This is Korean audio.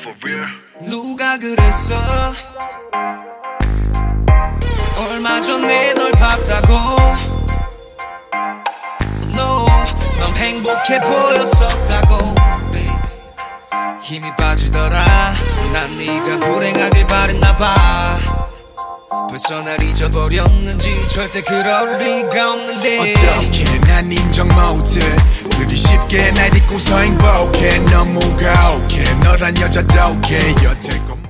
for real. 누가 그랬어 얼마 전에 널 봤다고. No, 넌 행복해 보였었다고 baby. 힘이 빠지더라. 난 네가 불행하길 바랬나봐. 벌써 날 잊어버렸는지 절대 그럴 리가 없는데. 어떻게 난 인정 못해. 그리 쉽게 날 잊고서 행복해. 너무 가혹해. 너란 여자도 오케이. 여태